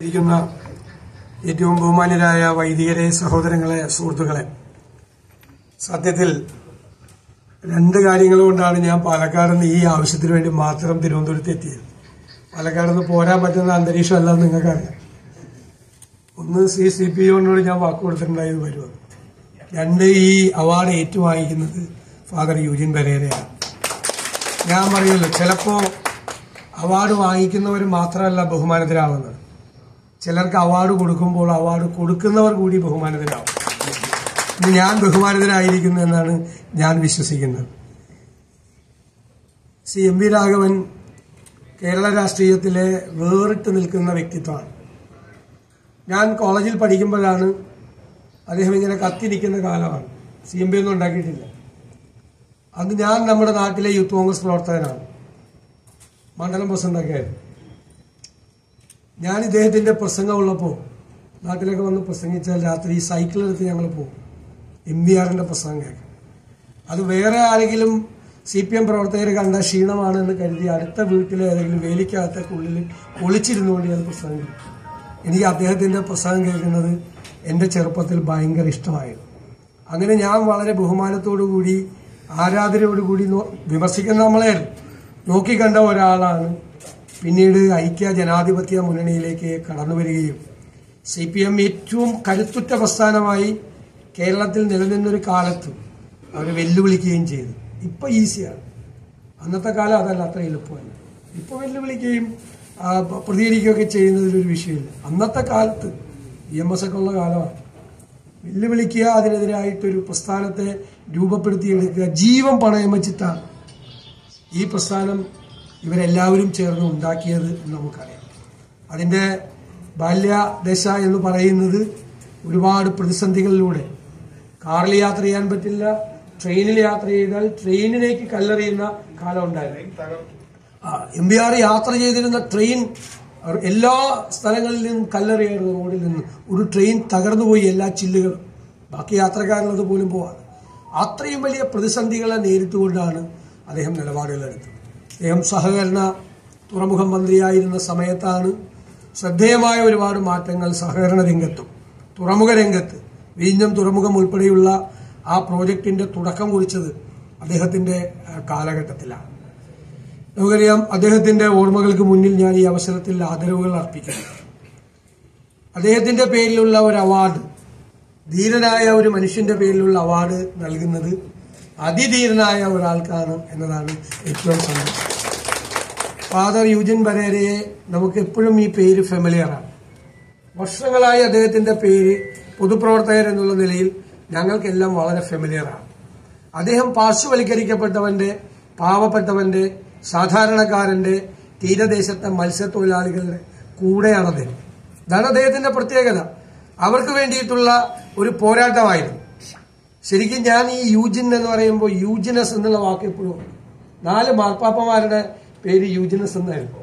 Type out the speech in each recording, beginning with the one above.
ഇരിക്കുന്ന ഏറ്റവും ബഹുമാന്യരായ വൈദികരെ, സഹോദരങ്ങളെ, സുഹൃത്തുക്കളെ, സത്യത്തിൽ രണ്ട് കാര്യങ്ങൾ കൊണ്ടാണ് ഞാൻ പാലക്കാട് നിന്ന് ഈ ആവശ്യത്തിന് വേണ്ടി മാത്രം തിരുവനന്തപുരത്ത് എത്തിയത്. പാലക്കാട് നിന്ന് പോരാൻ പറ്റുന്ന അന്തരീക്ഷമല്ല നിങ്ങൾക്കറിയാം. ഒന്ന്, CPOനോട് ഞാൻ വാക്ക് കൊടുത്തിട്ടുണ്ടായത് വരുമെന്ന്. രണ്ട്, ഈ അവാർഡ് ഏറ്റുവാങ്ങിക്കുന്നത് ഫാദർ യൂജിൻ പെരേരയാണ്. ഞാൻ പറയുമല്ലോ, ചിലപ്പോ അവാർഡ് വാങ്ങിക്കുന്നവർ മാത്രമല്ല ബഹുമാനത്തിലാവുന്നത്, ചിലർക്ക് അവാർഡ് കൊടുക്കുമ്പോൾ അവാർഡ് കൊടുക്കുന്നവർ കൂടി ബഹുമാനത്തിലാവും. ഞാൻ ബഹുമാനത്തിലായിരിക്കുന്നു എന്നാണ് ഞാൻ വിശ്വസിക്കുന്നത്. MV രാഘവൻ കേരള രാഷ്ട്രീയത്തിലെ വേറിട്ട് നിൽക്കുന്ന വ്യക്തിത്വമാണ്. ഞാൻ കോളേജിൽ പഠിക്കുമ്പോഴാണ് അദ്ദേഹം ഇങ്ങനെ കത്തി നിൽക്കുന്ന കാലമാണ്. CMB ഒന്നും ഉണ്ടാക്കിയിട്ടില്ല. അന്ന് ഞാൻ നമ്മുടെ നാട്ടിലെ യൂത്ത് കോൺഗ്രസ് പ്രവർത്തകനാണ്, മണ്ഡലം പ്രസിഡന്റൊക്കെ ആയിരുന്നു. ഞാൻ ഇദ്ദേഹത്തിന്റെ പ്രസംഗം ഉള്ളപ്പോൾ നാട്ടിലൊക്കെ വന്ന് പ്രസംഗിച്ചാൽ രാത്രി സൈക്കിളെടുത്ത് ഞങ്ങൾ പോകും MVRന്റെ പ്രസംഗം കേൾക്കാം. അത് വേറെ ആരെങ്കിലും CPM പ്രവർത്തകർ കണ്ട ക്ഷീണമാണെന്ന് കരുതി അടുത്ത വീട്ടിലെ ഏതെങ്കിലും വേലിക്കകത്തേക്കുള്ളിൽ ഒളിച്ചിരുന്നുകൊണ്ട് ഞാൻ പ്രസംഗം കേൾക്കും. എനിക്ക് അദ്ദേഹത്തിന്റെ പ്രസംഗം കേൾക്കുന്നത് എന്റെ ചെറുപ്പത്തിൽ ഭയങ്കര ഇഷ്ടമായിരുന്നു. അങ്ങനെ ഞാൻ വളരെ ബഹുമാനത്തോടുകൂടി ആരാധനയോടുകൂടി വിമർശിക്കുന്ന നമ്മളെ നോക്കിക്കണ്ട ഒരാളാണ് പിന്നീട് ഐക്യ ജനാധിപത്യ മുന്നണിയിലേക്ക് കടന്നു വരികയും CPM ഏറ്റവും കരുത്തുറ്റ പ്രസ്ഥാനമായി കേരളത്തിൽ നിലനിന്നൊരു കാലത്ത് അവരെ വെല്ലുവിളിക്കുകയും ചെയ്തു. ഇപ്പൊ ഈസിയാണ്, അന്നത്തെ കാലം അതല്ല, അത്ര എളുപ്പമല്ല. ഇപ്പൊ വെല്ലുവിളിക്കുകയും പ്രതികരിക്കുകയൊക്കെ ചെയ്യുന്നതിലൊരു വിഷയമില്ല. അന്നത്തെ കാലത്ത് EMS ഒക്കെ ഉള്ള കാലമാണ്. വെല്ലുവിളിക്കുക, അതിനെതിരായിട്ടൊരു പ്രസ്ഥാനത്തെ രൂപപ്പെടുത്തിയെടുക്കുക, ജീവൻ പണയം വെച്ചിട്ടാണ് ഈ പ്രസ്ഥാനം ഇവരെല്ലാവരും ചേർന്ന് ഉണ്ടാക്കിയത് എന്ന് നമുക്കറിയാം. അതിന്റെ ബാല്യദശ എന്ന് പറയുന്നത് ഒരുപാട് പ്രതിസന്ധികളിലൂടെ, കാറിൽ യാത്ര ചെയ്യാൻ പറ്റില്ല, ട്രെയിനിൽ യാത്ര ചെയ്താൽ ട്രെയിനിലേക്ക് കല്ലെറിയുന്ന കാലം ഉണ്ടായിരുന്നു. MVR യാത്ര ചെയ്തിരുന്ന ട്രെയിൻ എല്ലാ സ്ഥലങ്ങളിൽ നിന്നും കല്ലെറിയായിരുന്നു. റോഡിൽ നിന്ന് ഒരു ട്രെയിൻ തകർന്നുപോയി, എല്ലാ ചില്ലുകളും, ബാക്കി യാത്രക്കാരുള്ളത് പോലും പോവാതെ. അത്രയും വലിയ പ്രതിസന്ധികളെ നേരിട്ടുകൊണ്ടാണ് അദ്ദേഹം നിലപാടുകളെടുത്തത്. അദ്ദേഹം സഹകരണ തുറമുഖ മന്ത്രിയായിരുന്ന സമയത്താണ് ശ്രദ്ധേയമായ ഒരുപാട് മാറ്റങ്ങൾ സഹകരണ രംഗത്തും തുറമുഖ രംഗത്ത്, വിഴിഞ്ഞം തുറമുഖം ഉൾപ്പെടെയുള്ള ആ പ്രോജക്ടിന്റെ തുടക്കം കുറിച്ചത് അദ്ദേഹത്തിന്റെ കാലഘട്ടത്തിലാണ്. നമുക്കറിയാം, അദ്ദേഹത്തിന്റെ ഓർമ്മകൾക്ക് മുന്നിൽ ഞാൻ ഈ അവസരത്തിൽ ആദരവുകൾ അർപ്പിക്കുന്നു. അദ്ദേഹത്തിന്റെ പേരിലുള്ള ഒരു അവാർഡ്, ധീരനായ ഒരു മനുഷ്യന്റെ പേരിലുള്ള അവാർഡ് നൽകുന്നത് അതിധീരനായ ഒരാൾക്കാണ് എന്നതാണ് ഏറ്റവും സന്തോഷം. ഫാദർ യൂജിൻ പെരേരയെ നമുക്ക് എപ്പോഴും ഈ പേര് ഫെമിലിയറാണ്. വർഷങ്ങളായി അദ്ദേഹത്തിന്റെ പേര് പൊതുപ്രവർത്തകർ എന്നുള്ള നിലയിൽ ഞങ്ങൾക്കെല്ലാം വളരെ ഫെമിലിയറാണ്. അദ്ദേഹം പാർശ്വവൽക്കരിക്കപ്പെട്ടവന്റെ, പാവപ്പെട്ടവന്റെ, സാധാരണക്കാരന്റെ, തീരദേശത്തെ മത്സ്യത്തൊഴിലാളികളുടെ കൂടെയാണ് അദ്ദേഹം. ഇതാണ് അദ്ദേഹത്തിന്റെ പ്രത്യേകത. അവർക്ക് വേണ്ടിയിട്ടുള്ള ഒരു പോരാട്ടമായിരുന്നു. ശരിക്കും ഞാൻ ഈ യൂജിൻ എന്ന് പറയുമ്പോൾ യൂജിനസ് എന്നുള്ള വാക്ക് എപ്പോഴും, 4 മാർപ്പാപ്പമാരുടെ പേര് യൂജിനസ് എന്നായിരുന്നു.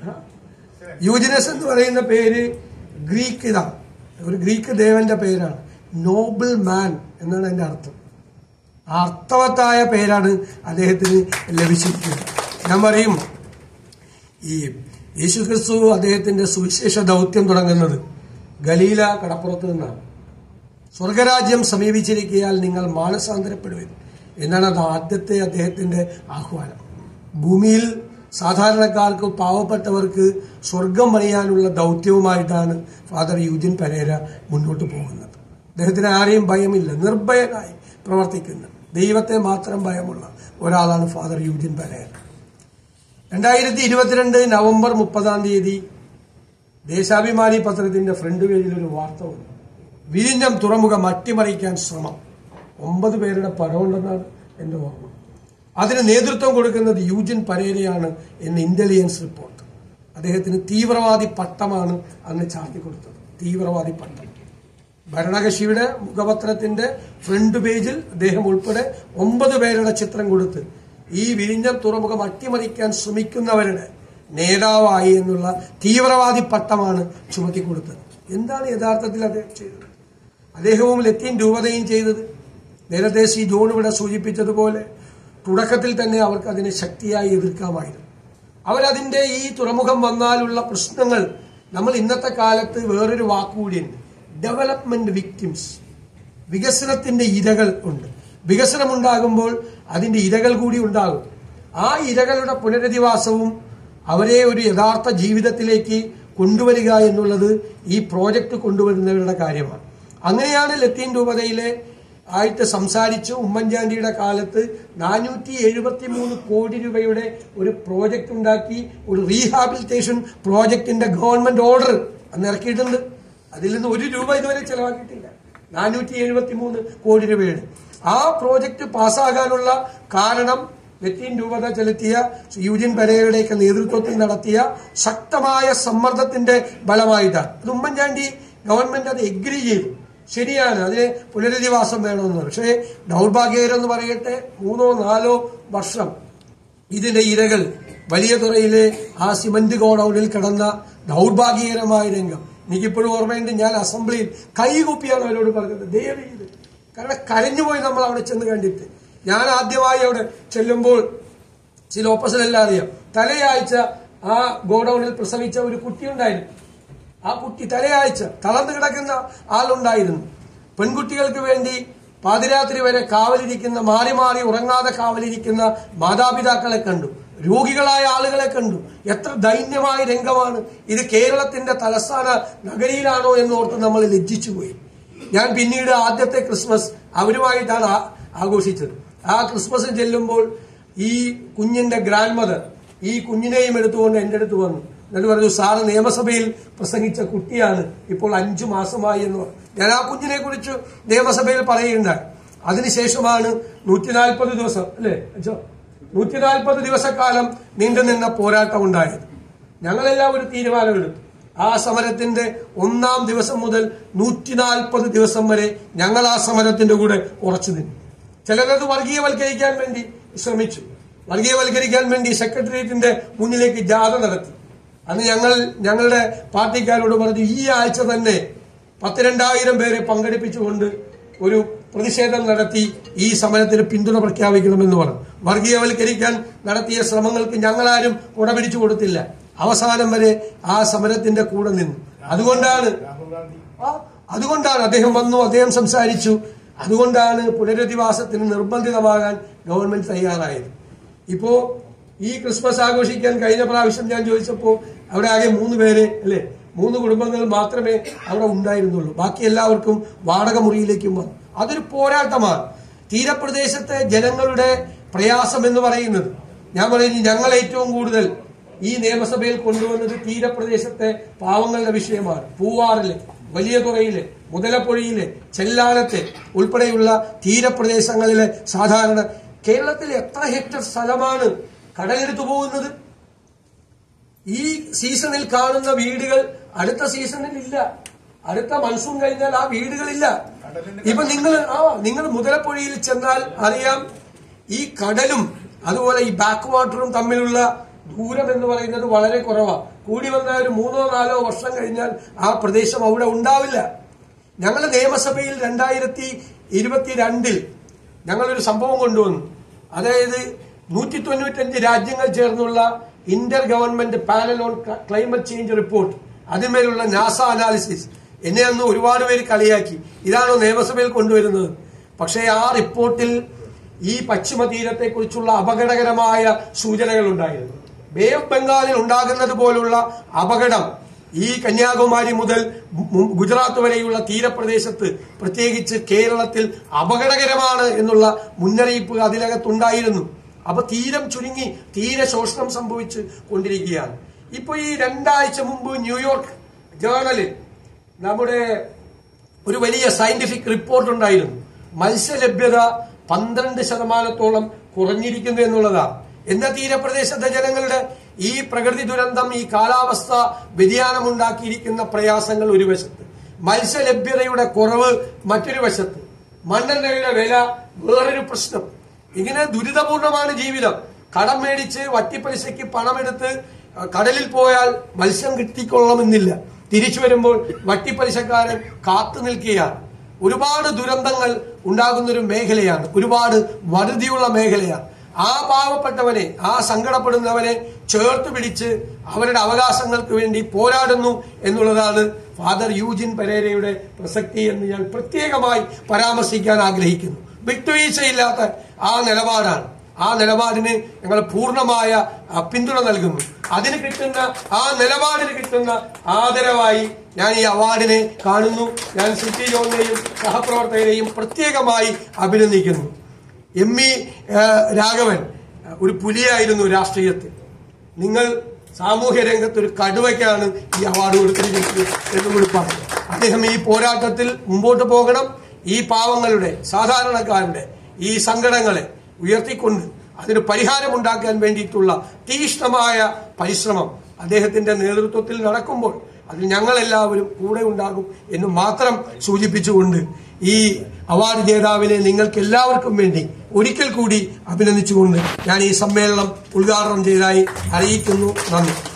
യൂജിനസ് എന്ന് പറയുന്ന പേര് ഗ്രീക്ക്, ഇതാണ് ഒരു ഗ്രീക്ക് ദേവന്റെ പേരാണ്. നോബിൾ മാൻ എന്നാണ് അതിന്റെ അർത്ഥം. ആ അർത്ഥവത്തായ പേരാണ് അദ്ദേഹത്തിന് ലഭിച്ചിരിക്കുന്നത്. ഞാൻ പറയും, ഈ യേശുക്രിസ്തു അദ്ദേഹത്തിന്റെ സുവിശേഷ ദൗത്യം തുടങ്ങുന്നത് ഗലീല കടപ്പുറത്ത് നിന്നാണ്. സ്വർഗരാജ്യം സമീപിച്ചിരിക്കയാൽ നിങ്ങൾ മാനസാന്തരപ്പെടുവിൻ എന്നാണ് അത് ആദ്യത്തെ അദ്ദേഹത്തിന്റെ ആഹ്വാനം. ഭൂമിയിൽ സാധാരണക്കാർക്ക്, പാവപ്പെട്ടവർക്ക് സ്വർഗം പണിയാനുള്ള ദൗത്യവുമായിട്ടാണ് ഫാദർ യൂജിൻ പെരേര മുന്നോട്ട് പോകുന്നത്. അദ്ദേഹത്തിന് ആരെയും ഭയമില്ല, നിർഭയനായി പ്രവർത്തിക്കുന്ന, ദൈവത്തെ മാത്രം ഭയമുള്ള ഒരാളാണ് father Eugene Perera. 2022 November 30 Deshabhimani പത്രത്തിന്റെ ഫ്രണ്ട് പേജിൽ ഒരു വാർത്ത വന്നു. വിഴിഞ്ഞം തുറമുഖം അട്ടിമറിക്കാൻ ശ്രമം. 9 പേരുടെ പടമുണ്ടെന്നാണ് എന്റെ ഓർമ്മ. അതിന് നേതൃത്വം കൊടുക്കുന്നത് യൂജിൻ പെരേരയാണ് എന്ന് ഇന്റലിജൻസ് റിപ്പോർട്ട്. അദ്ദേഹത്തിന് തീവ്രവാദി പട്ടമാണ് അന്ന് ചാർത്തി കൊടുത്തത്. തീവ്രവാദി പട്ടം. ഭരണകക്ഷിയുടെ മുഖപത്രത്തിന്റെ ഫ്രണ്ട് പേജിൽ അദ്ദേഹം ഉൾപ്പെടെ 9 പേരുടെ ചിത്രം കൊടുത്ത് ഈ വിഴിഞ്ഞം തുറമുഖം അട്ടിമറിക്കാൻ ശ്രമിക്കുന്നവരുടെ നേതാവായി എന്നുള്ള തീവ്രവാദി പട്ടമാണ് ചുമത്തിക്കൊടുത്തത്. എന്താണ് യഥാർത്ഥത്തിൽ അദ്ദേഹം ചെയ്തത്? അദ്ദേഹവും ലത്തീൻ രൂപതയും ചെയ്തത് നേരത്തെ ജോൺ ഇവിടെ സൂചിപ്പിച്ചതുപോലെ തുടക്കത്തിൽ തന്നെ അവർക്ക് അതിനെ ശക്തിയായി എതിർക്കാമായിരുന്നു. അവരതിന്റെ ഈ തുറമുഖം വന്നാലുള്ള പ്രശ്നങ്ങൾ നമ്മൾ ഇന്നത്തെ കാലത്ത് വേറൊരു വാക്കുകൂടിയുണ്ട്, ഡെവലപ്മെന്റ് വിക്ടിംസ്. വികസനത്തിന്റെ ഇരകൾ ഉണ്ട്. വികസനം ഉണ്ടാകുമ്പോൾ അതിന്റെ ഇരകൾ കൂടി ഉണ്ടാകും. ആ ഇരകളുടെ പുനരധിവാസവും അവരെ ഒരു യഥാർത്ഥ ജീവിതത്തിലേക്ക് കൊണ്ടുവരിക എന്നുള്ളത് ഈ പ്രോജക്റ്റ് കൊണ്ടുവരുന്നവരുടെ കാര്യമാണ്. അങ്ങനെയാണ് ലത്തീൻ രൂപതയിലെ ആയിട്ട് സംസാരിച്ചു. ഉമ്മൻചാണ്ടിയുടെ കാലത്ത് 473 കോടി രൂപയുടെ ഒരു പ്രോജക്റ്റ് ഉണ്ടാക്കി, ഒരു റീഹാബിലിറ്റേഷൻ പ്രോജക്റ്റിന്റെ ഗവൺമെന്റ് ഓർഡർ അന്ന് ഇറക്കിയിട്ടുണ്ട്. അതിൽ നിന്ന് 1 രൂപ ഇതുവരെ ചെലവാക്കിയിട്ടില്ല. 473 കോടി രൂപയുടെ ആ പ്രോജക്റ്റ് പാസ്സാകാനുള്ള കാരണം ലത്തീൻ രൂപത ചെലുത്തിയ യൂജിൻ പെരേരയുടെയൊക്കെ നേതൃത്വത്തിൽ നടത്തിയ ശക്തമായ സമ്മർദ്ദത്തിന്റെ ഫലമായിട്ടാണ്. അത് ഉമ്മൻചാണ്ടി ഗവൺമെന്റ് അത് എഗ്രി ചെയ്തു. ശരിയാണ്, അതിന് പുനരധിവാസം വേണമെന്ന്. പക്ഷേ ദൗർഭാഗ്യകരെന്ന് പറയട്ടെ, 3-4 വർഷം ഇതിന്റെ ഇരകൾ വലിയ തുറയിലെ ആ സിമന്റ് ഗോഡൌണിൽ കിടന്ന ദൗർഭാഗ്യകരമായ രംഗം എനിക്കിപ്പോഴും ഓർമ്മയുണ്ട്. ഞാൻ അസംബ്ലിയിൽ കൈകൂപ്പിയാണ് അവരോട് പറഞ്ഞത്, ദയവ് ചെയ്ത്. കാരണം കരഞ്ഞുപോയി നമ്മൾ അവിടെ ചെന്ന് കണ്ടിട്ട്. ഞാൻ ആദ്യമായി അവിടെ ചെല്ലുമ്പോൾ ചില ഓപ്പോസിറ്റെല്ലാം അറിയാം, തലയാഴ്ച ആ ഗോഡൌണിൽ പ്രസവിച്ച ഒരു കുട്ടിയുണ്ടായിരുന്നു. ആ കുട്ടി തലയാഴ്ച തളർന്നു കിടക്കുന്ന ആളുണ്ടായിരുന്നു. പെൺകുട്ടികൾക്ക് വേണ്ടി പാതിരാത്രി വരെ കാവലിരിക്കുന്ന, മാറി മാറി ഉറങ്ങാതെ കാവലിരിക്കുന്ന മാതാപിതാക്കളെ കണ്ടു. രോഗികളായ ആളുകളെ കണ്ടു. എത്ര ദൈന്യമായ രംഗമാണ് ഇത്. കേരളത്തിന്റെ തലസ്ഥാന നഗരിയിലാണോ എന്നോർത്ത് നമ്മൾ ലജ്ജിച്ചുപോയി. ഞാൻ പിന്നീട് ആദ്യത്തെ ക്രിസ്മസ് അവരുമായിട്ടാണ് ആഘോഷിച്ചത്. ആ ക്രിസ്മസ് ചെല്ലുമ്പോൾ ഈ കുഞ്ഞിന്റെ ഗ്രാൻഡ് മദർ ഈ കുഞ്ഞിനെയും എടുത്തുകൊണ്ട് എന്റെ അടുത്ത് വന്നു. എന്നിട്ട് പറഞ്ഞു, സാറ് നിയമസഭയിൽ പ്രസംഗിച്ച കുട്ടിയാണ്, ഇപ്പോൾ 5 മാസമായി എന്ന് പറഞ്ഞു. ഞാൻ ആ കുഞ്ഞിനെ കുറിച്ച് നിയമസഭയിൽ പറയുകയുണ്ടായി. അതിനുശേഷമാണ് 140 ദിവസം അല്ലേ 140 ദിവസക്കാലം നീണ്ടുനിന്ന പോരാട്ടം ഉണ്ടായത്. ഞങ്ങളെല്ലാം ഒരു തീരുമാനമെടുത്തു. ആ സമരത്തിന്റെ 1-ാം ദിവസം മുതൽ 140 ദിവസം വരെ ഞങ്ങൾ ആ സമരത്തിന്റെ കൂടെ ഉറച്ചു നിന്നു. ചിലരത് വർഗീയവൽക്കരിക്കാൻ വേണ്ടി ശ്രമിച്ചു. വർഗീയവൽക്കരിക്കാൻ വേണ്ടി സെക്രട്ടേറിയറ്റിന്റെ മുന്നിലേക്ക് ജാഥ നടത്തി. അന്ന് ഞങ്ങളുടെ പാർട്ടിക്കാരോട് പറഞ്ഞു, ഈ ആഴ്ച തന്നെ 12,000 പേരെ പങ്കെടുപ്പിച്ചുകൊണ്ട് ഒരു പ്രതിഷേധം നടത്തി ഈ സമരത്തിന് പിന്തുണ പ്രഖ്യാപിക്കണമെന്ന് പറഞ്ഞു. വർഗീയവൽക്കരിക്കാൻ നടത്തിയ ശ്രമങ്ങൾക്ക് ഞങ്ങളാരും കുടപിടിച്ചു കൊടുത്തില്ല. അവസാനം വരെ ആ സമരത്തിന്റെ കൂടെ നിന്നു. അതുകൊണ്ടാണ് അദ്ദേഹം വന്നു, അദ്ദേഹം സംസാരിച്ചു. അതുകൊണ്ടാണ് പുനരധിവാസത്തിന് നിർബന്ധിതമാകാൻ ഗവൺമെന്റ് തയ്യാറായത്. ഇപ്പോ ഈ ക്രിസ്മസ് ആഘോഷിക്കാൻ കഴിഞ്ഞ പ്രാവശ്യം ഞാൻ ചോദിച്ചപ്പോൾ അവിടെ ആകെ 3 പേരെ അല്ലെ 3 കുടുംബങ്ങൾ മാത്രമേ അവിടെ ഉണ്ടായിരുന്നുള്ളൂ. ബാക്കി എല്ലാവർക്കും വാടക മുറിയിലേക്കും വന്നു. അതൊരു പോരാട്ടമാണ്. തീരപ്രദേശത്തെ ജനങ്ങളുടെ പ്രയാസം എന്ന് പറയുന്നത്, ഞാൻ പറയുന്നു, ഞങ്ങൾ ഏറ്റവും കൂടുതൽ ഈ നിയമസഭയിൽ കൊണ്ടുവന്നത് തീരപ്രദേശത്തെ പാവങ്ങളുടെ വിഷയമാണ്. പൂവാറിലെ, വലിയ തുറയിലെ, മുതലപ്പുഴയിലെ, ചെല്ലാനത്തെ ഉൾപ്പെടെയുള്ള തീരപ്രദേശങ്ങളിലെ സാധാരണ കേരളത്തിൽ എത്ര ഹെക്ടർ സ്ഥലമാണ് കടലെടുത്തു പോകുന്നത്? ഈ സീസണിൽ കാണുന്ന വീടുകൾ അടുത്ത സീസണിൽ ഇല്ല. അടുത്ത മൺസൂൺ കഴിഞ്ഞാൽ ആ വീടുകളില്ല. ഇപ്പൊ നിങ്ങൾ മുതലപ്പുഴയിൽ ചെന്നാൽ അറിയാം, ഈ കടലും അതുപോലെ ഈ ബാക്ക് വാട്ടറും തമ്മിലുള്ള ദൂരം എന്ന് പറയുന്നത് വളരെ കുറവാണ്. കൂടി വന്ന ഒരു 3-4 വർഷം കഴിഞ്ഞാൽ ആ പ്രദേശം അവിടെ ഉണ്ടാവില്ല. ഞങ്ങൾ നിയമസഭയിൽ 2022 ഞങ്ങളൊരു സംഭവം കൊണ്ടുവന്നു. അതായത് 195 രാജ്യങ്ങൾ ചേർന്നുള്ള inter government panel on climate change report, അതിന്മേലുള്ള നാസ അനാലിസിസ്. എന്നെ അന്ന് ഒരുപാട് പേര് കളിയാക്കി, ഇതാണോ നിയമസഭയിൽ കൊണ്ടുവരുന്നത്? പക്ഷേ ആ റിപ്പോർട്ടിൽ ഈ പശ്ചിമ തീരത്തെക്കുറിച്ചുള്ള അപകടകരമായ സൂചനകൾ ഉണ്ടായിരുന്നു. ബേ ഓഫ് ബംഗാളിൽ ഉണ്ടാകുന്നത് പോലുള്ള അപകടം ഈ കന്യാകുമാരി മുതൽ ഗുജറാത്ത് വരെയുള്ള തീരപ്രദേശത്ത്, പ്രത്യേകിച്ച് കേരളത്തിൽ അപകടകരമാണ് എന്നുള്ള മുന്നറിയിപ്പ് അതിനകത്തുണ്ടായിരുന്നു. അപ്പൊ തീരം ചുരുങ്ങി തീരശോഷണം സംഭവിച്ച് കൊണ്ടിരിക്കുകയാണ്. ഇപ്പൊ ഈ 2 ആഴ്ച മുമ്പ് ന്യൂയോർക്ക് ജേർണലിൽ നമ്മുടെ ഒരു വലിയ സയന്റിഫിക് റിപ്പോർട്ട് ഉണ്ടായിരുന്നു. മത്സ്യലഭ്യത 12% കുറഞ്ഞിരിക്കുന്നു എന്നുള്ളതാണ്. എന്താ തീരപ്രദേശത്തെ ജനങ്ങളുടെ ഈ പ്രകൃതി ദുരന്തം, ഈ കാലാവസ്ഥ വ്യതിയാനം ഉണ്ടാക്കിയിരിക്കുന്ന പ്രയാസങ്ങൾ ഒരു വശത്ത്, മത്സ്യലഭ്യതയുടെ കുറവ് മറ്റൊരു വശത്ത്, മണ്ണെണ്ണയുടെ വില വേറൊരു പ്രശ്നം. ഇങ്ങനെ ദുരിതപൂർണമാണ് ജീവിതം. കടം മേടിച്ച് വട്ടിപ്പലിശയ്ക്ക് പണമെടുത്ത് കടലിൽ പോയാൽ മത്സ്യം കിട്ടിക്കൊള്ളണമെന്നില്ല. തിരിച്ചു വരുമ്പോൾ വട്ടിപ്പലിശക്കാരൻ കാത്തു നിൽക്കുകയാണ്. ഒരുപാട് ദുരന്തങ്ങൾ ഉണ്ടാകുന്നൊരു മേഖലയാണ്, ഒരുപാട് വറുതിയുള്ള മേഖലയാണ്. ആ പാവപ്പെട്ടവനെ, ആ സങ്കടപ്പെടുന്നവനെ ചേർത്ത് പിടിച്ച് അവരുടെ അവകാശങ്ങൾക്ക് വേണ്ടി പോരാടുന്നു എന്നുള്ളതാണ് ഫാദർ യൂജിൻ പെരേരയുടെ പ്രസക്തി എന്ന് ഞാൻ പ്രത്യേകമായി പരാമർശിക്കാൻ ആഗ്രഹിക്കുന്നു. വിട്ടുവീഴ്ചയില്ലാത്ത ആ നിലപാടാണ്. ആ നിലപാടിന് ഞങ്ങൾ പൂർണ്ണമായ പിന്തുണ നൽകുന്നു. അതിന് കിട്ടുന്ന ആ നിലപാടിന് കിട്ടുന്ന ആദരവായി ഞാൻ ഈ അവാർഡിനെ കാണുന്നു. ഞാൻ സിറ്റി ജോണിനെയും സഹപ്രവർത്തകരെയും പ്രത്യേകമായി അഭിനന്ദിക്കുന്നു. എം.ഇ. രാഘവൻ ഒരു പുലിയായിരുന്നു രാഷ്ട്രീയത്തിൽ. നിങ്ങൾ സാമൂഹ്യ രംഗത്ത് ഒരു കടുവയ്ക്കാണ് ഈ അവാർഡ് കൊടുത്തിരിക്കുന്നത് എന്നുകൂടി പറഞ്ഞു. അദ്ദേഹം ഈ പോരാട്ടത്തിൽ മുമ്പോട്ട് പോകണം. ഈ പാവങ്ങളുടെ, സാധാരണക്കാരുടെ ഈ സങ്കടങ്ങളെ ഉയർത്തിക്കൊണ്ട് അതിന് പരിഹാരമുണ്ടാക്കാൻ വേണ്ടിയിട്ടുള്ള തീക്ഷ്ണമായ പരിശ്രമം അദ്ദേഹത്തിന്റെ നേതൃത്വത്തിൽ നടക്കുമ്പോൾ അതിൽ ഞങ്ങളെല്ലാവരും കൂടെ ഉണ്ടാകും എന്ന് മാത്രം സൂചിപ്പിച്ചുകൊണ്ട് ഈ അവാർഡ് ജേതാവിനെ നിങ്ങൾക്ക് എല്ലാവർക്കും വേണ്ടി ഒരിക്കൽ കൂടി അഭിനന്ദിച്ചുകൊണ്ട് ഞാൻ ഈ സമ്മേളനം ഉദ്ഘാടനം ചെയ്തതായി അറിയിക്കുന്നു. നന്ദി.